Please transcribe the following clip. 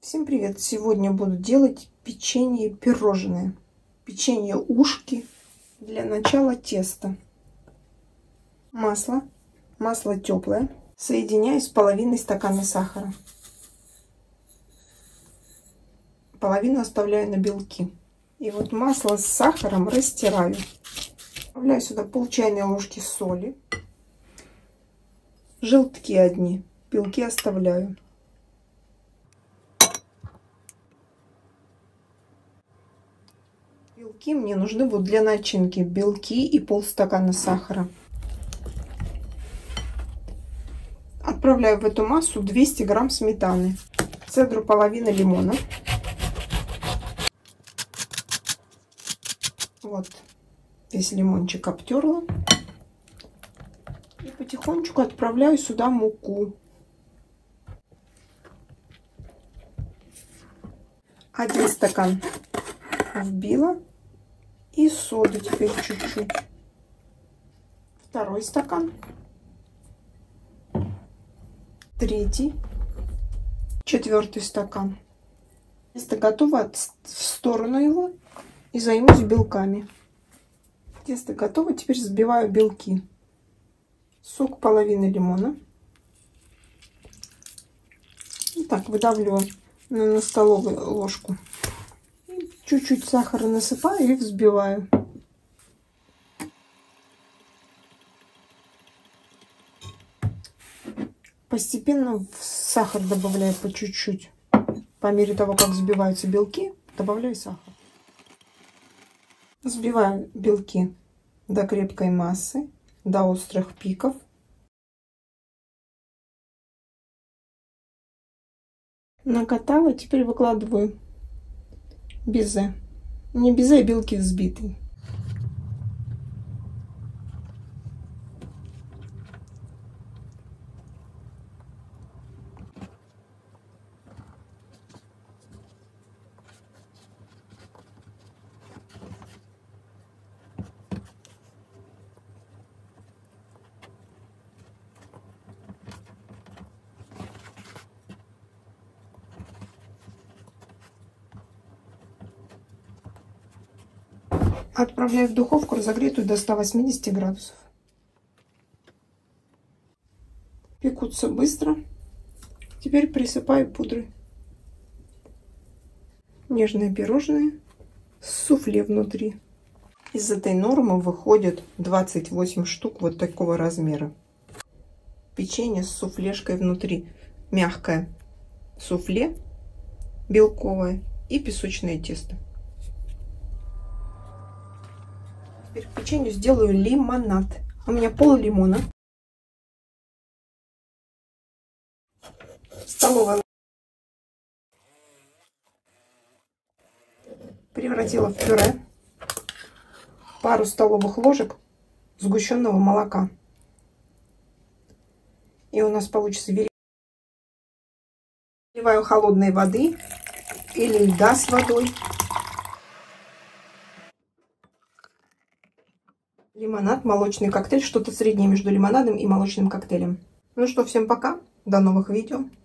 Всем привет! Сегодня буду делать печенье пирожное. Печенье ушки. Для начала тесто. Масло. Масло теплое. Соединяю с половиной стакана сахара. Половину оставляю на белки. И вот масло с сахаром растираю. Добавляю сюда пол чайной ложки соли. Желтки одни. Белки оставляю. Белки мне нужны вот для начинки. Белки и полстакана сахара. Отправляю в эту массу 200 грамм сметаны. Цедру половины лимона. Вот весь лимончик обтерла. И потихонечку отправляю сюда муку. 1 стакан вбила. И соду теперь чуть-чуть. 2 стакан. 3. 4 стакан. Тесто готово, в сторону его и займусь белками. Тесто готово, теперь взбиваю белки. Сок половины лимона. И так выдавливаю на столовую ложку. Чуть-чуть сахара насыпаю и взбиваю. Постепенно сахар добавляю по чуть-чуть. По мере того, как взбиваются белки, добавляю сахар. Взбиваю белки до крепкой массы, до острых пиков. Накатала, теперь выкладываю безе. Не безе, а белки взбитые. Отправляю в духовку, разогретую до 180 градусов. Пекутся быстро. Теперь присыпаю пудрой. Нежное пирожное с суфле внутри. Из этой нормы выходит 28 штук вот такого размера. Печенье с суфлешкой внутри. Мягкое суфле, белковое и песочное тесто. Теперь к печенью сделаю лимонад. У меня пол лимона. Столовая превратила в пюре. Пару столовых ложек сгущенного молока. И у нас получится вливаю холодной воды или льда с водой. Лимонад, молочный коктейль, что-то среднее между лимонадом и молочным коктейлем. Ну что, всем пока, до новых видео.